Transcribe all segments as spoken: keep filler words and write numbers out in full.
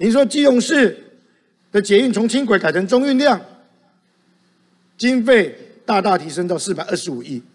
您说基隆市的捷运从轻轨改成中运量，经费大大提升到四百二十五亿，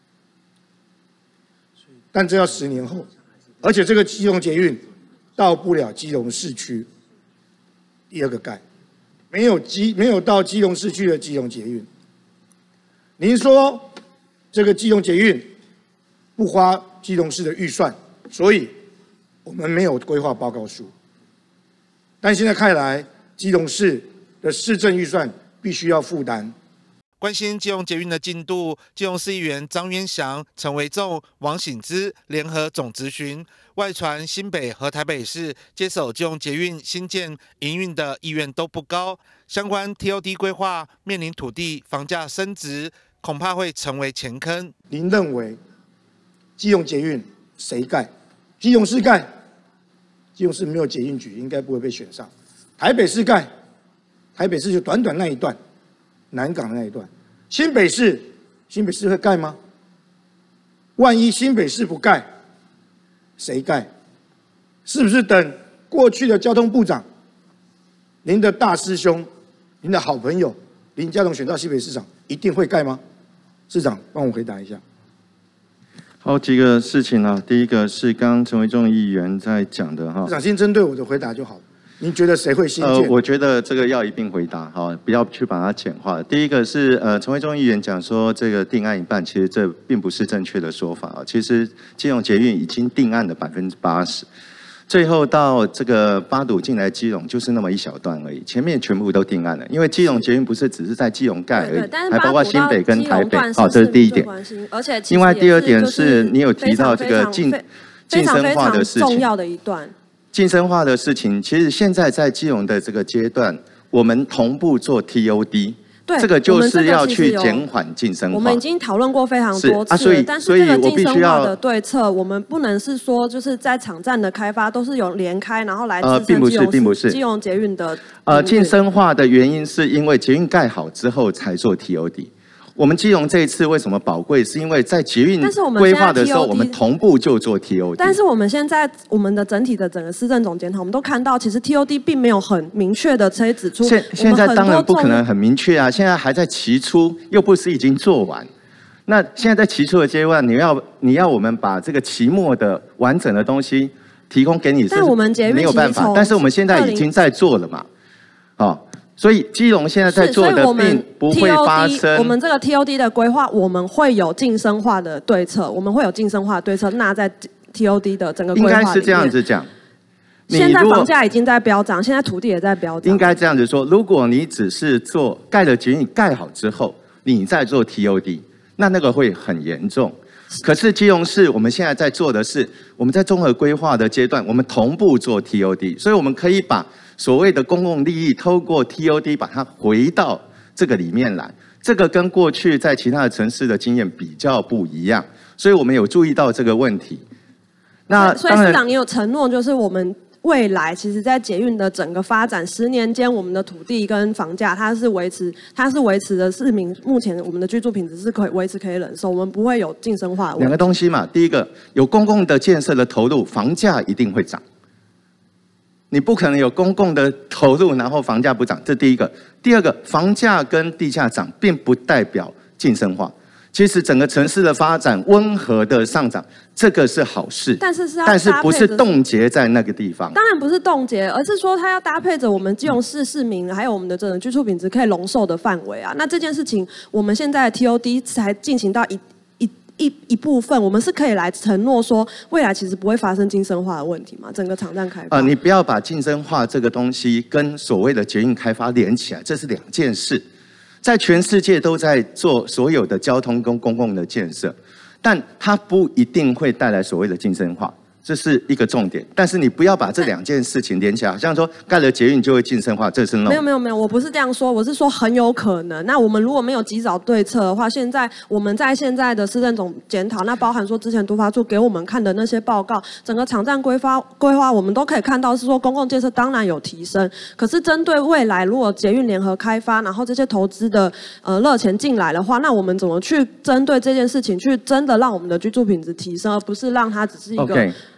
但这要十年后，而且这个基隆捷运到不了基隆市区。第二个盖，没有基没有到基隆市区的基隆捷运。您说这个基隆捷运不花基隆市的预算，所以我们没有规划报告书。但现在看来，基隆市的市政预算必须要负担。 关心基隆捷运的进度，基隆市议员张渊祥、陈维仲、王醒之联合总质询，外传新北和台北市接手基隆捷运新建营运的意愿都不高，相关 T O D 规划面临土地、房价升值，恐怕会成为钱坑。 您认为基隆捷运谁盖？基隆市盖？基隆市没有捷运局，应该不会被选上。台北市盖？台北市就短短那一段，南港的那一段。新北市，新北市会盖吗？万一新北市不盖，谁盖？是不是等过去的交通部长，您的大师兄，您的好朋友林佳龙选到新北市长，一定会盖吗？市长，帮我回答一下。 好几个事情啊，第一个是刚刚陈维仲议员在讲的哈。 市长先针对我的回答就好了。您觉得谁会新建？ 呃，我觉得这个要一并回答哈，不要去把它简化。第一个是呃，陈维仲议员讲说这个定案一半，其实这并不是正确的说法啊。其实基隆捷运已经定案了百分之八十。最后到这个八堵进来基隆就是那么一小段而已，前面全部都定案了。因为基隆捷运不是只是在基隆盖而已，还包括新北跟台北。好，这是第一点。 而且另外第二点是你有提到这个晋晋升化的事情， 重要的一段。 晋升化的事情，其实现在在基隆的这个阶段，我们同步做 T O D。 对， 这个就是要去减缓晋升化。 我们已经讨论过非常多次， 啊、所以但是这个晋升化的要对策，我们不能是说就是在场站的开发都是有连开，然后来呃，并不是，并不是基隆捷运的。 呃，晋升化的原因是因为捷运盖好之后才做 T O D。我们基隆这一次为什么宝贵？是因为在捷运规划的时候，我们同步就做 T O D。 但是我们现在我们的整体的整个施政总检讨，我们都看到，其实 T O D 并没有很明确的可以指出。 现现在当然不可能很明确啊，现在还在期初，又不是已经做完。那现在在期初的阶段，你要你要我们把这个期末的完整的东西提供给你， 但我们捷运没有办法。但是我们现在已经在做了嘛，哦。所以基隆现在在做的并不会发生。 我们这个 T O D 的规划，我们会有晋升化的对策，我们会有晋升化的对策纳在 T O D 的整个规划里面。 应该是这样子讲。 现在房价已经在飙涨，现在土地也在飙涨。 应该这样子说，如果你只是做盖了捷运盖好之后，你再做 T O D， 那那个会很严重。可是基隆市我们现在在做的是，我们在综合规划的阶段，我们同步做 T O D， 所以我们可以把所谓的公共利益透过 T O D 把它回到这个里面来，这个跟过去在其他的城市的经验比较不一样，所以我们有注意到这个问题。那所以市长，你有承诺，就是我们未来其实在捷运的整个发展十年间，我们的土地跟房价它是维持，它是维持的市民目前我们的居住品质是可以维持可以忍受，我们不会有晋升化的问题。 两个东西嘛，第一个有公共的建设的投入，房价一定会涨。你不可能有公共的投入，然后房价不涨，这第一个。第二个，房价跟地价涨，并不代表晋升化。其实整个城市的发展温和的上涨，这个是好事。 但是是要但是不是冻结在那个地方？ 当然不是冻结，而是说它要搭配着我们基隆市市民，还有我们的整个居住品质可以容受的范围啊。那这件事情，我们现在的 T O D 才进行到一。一一部分，我们是可以来承诺说，未来其实不会发生晋升化的问题嘛？整个场站开发。 啊、呃，你不要把晋升化这个东西跟所谓的捷运开发连起来，这是两件事。在全世界都在做所有的交通跟公共的建设，但它不一定会带来所谓的晋升化。这是一个重点，但是你不要把这两件事情连起来，好像说盖了捷运就会晋升化，这是 no。 没有没有没有，我不是这样说，我是说很有可能。那我们如果没有及早对策的话，现在我们在现在的市政总检讨，那包含说之前都发处给我们看的那些报告，整个场站规划规划，我们都可以看到是说公共建设当然有提升，可是针对未来如果捷运联合开发，然后这些投资的呃热钱进来的话，那我们怎么去针对这件事情，去真的让我们的居住品质提升，而不是让它只是一个。 Okay.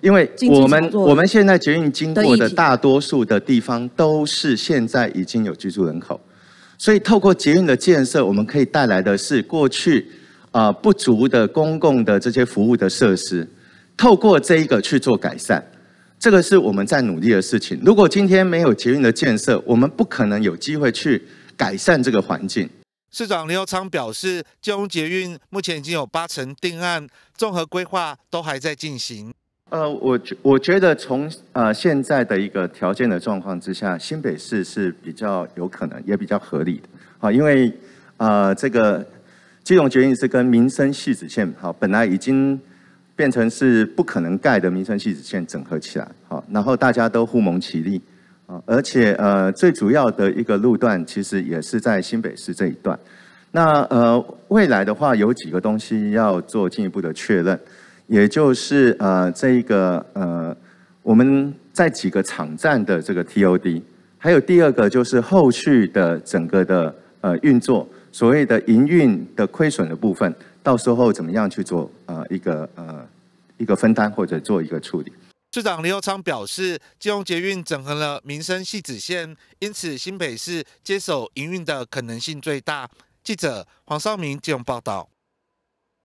因为经济我们炒作我们现在捷运经过的的议题大多数的地方都是现在已经有居住人口，所以透过捷运的建设，我们可以带来的是过去啊、呃、不足的公共的这些服务的设施，透过这一个去做改善，这个是我们在努力的事情。如果今天没有捷运的建设，我们不可能有机会去改善这个环境。 市长林右昌表示，基隆捷运目前已经有八成定案，综合规划都还在进行。 呃，我觉我觉得从呃现在的一个条件的状况之下，新北市是比较有可能，也比较合理的。好，因为呃这个基隆捷运是跟民生汐止线好，本来已经变成是不可能盖的民生汐止线整合起来，好，然后大家都互蒙其利。啊，而且呃，最主要的一个路段其实也是在新北市这一段。那呃，未来的话有几个东西要做进一步的确认，也就是呃，这一个呃，我们在几个场站的这个 T O D， 还有第二个就是后续的整个的呃运作，所谓的营运的亏损的部分，到时候怎么样去做呃一个呃一个分担或者做一个处理。 市长林右昌表示，基隆捷运整合了民生汐止线，因此新北市接手营运的可能性最大。记者黄绍明基隆报道。